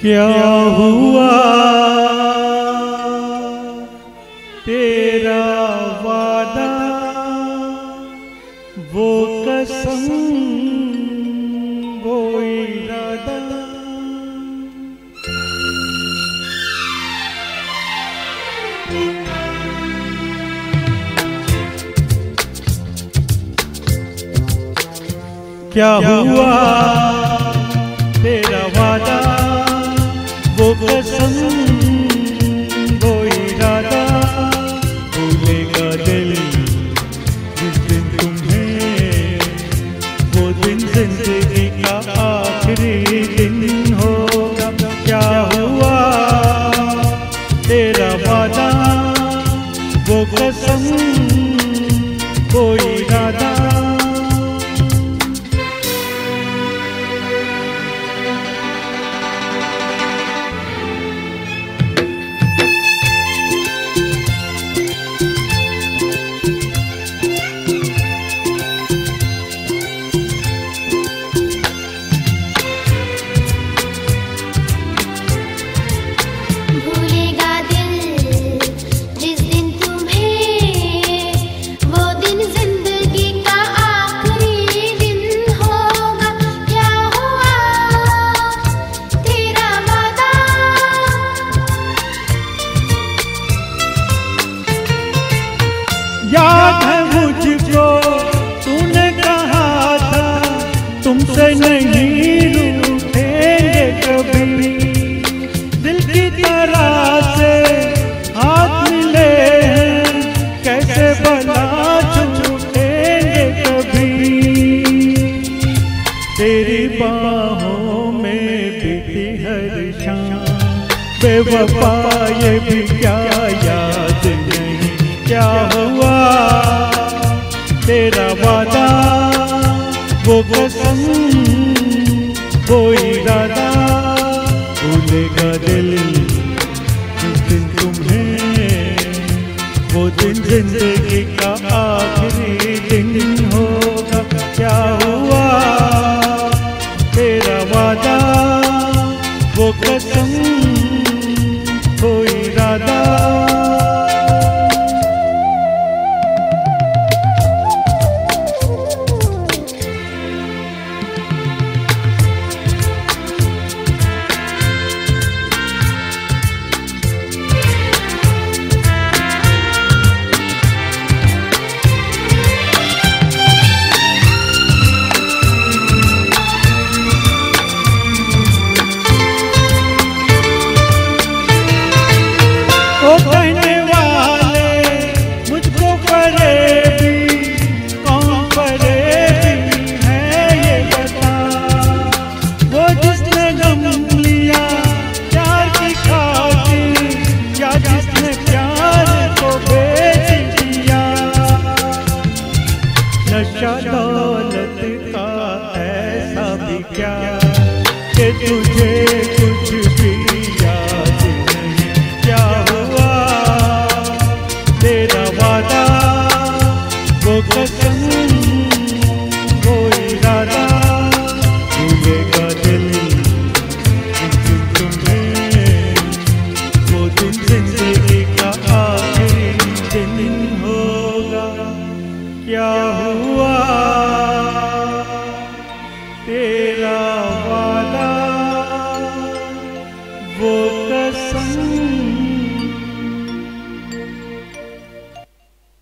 क्या हुआ तेरा वादा, वो कसम, वो इरादा। क्या हुआ तेरा वादा, वो कसम, वो इरादा। भूलेगा दिल जिस दिन तुम्हें, वो दिन जिंदगी का आखिरी दिन होगा। क्या हुआ तेरा वादा, वो कसम, वो इरादा। याद है मुझको तूने कहा था, तुमसे नहीं रूठेंगे कभी। दिल की तरह से हाथ मिले हैं, कैसे भला छूटेंगे कभी। तेरी बाहों में बीती हर शाम, बेवफा ये भी क्या याद नहीं। क्या हुआ तेरा वादा, वो कसम, वो इरादा। भूलेगा दिल जिस दिन तुम्हें, वो दिन जिंदगी का आखिरी दिन होगा। क्या हुआ तेरा वादा, वो कसम, वो इरादा। वो कहने वाले मुझको फरेबी, कौन फरेबी है ये बता। वो जिसने गम लिया प्यार की खातिर, या जिसने प्यार को बेच दिया। नशा दौलत का ऐसा भी क्या कि तुझे कुछ भी याद नहीं। क्या हुआ तेरा वादा, वो कसम, वो इरादा। भूलेगा दिल जिस दिन तुम्हें, वो दिन जिंदगी का आखिरी दिन होगा। क्या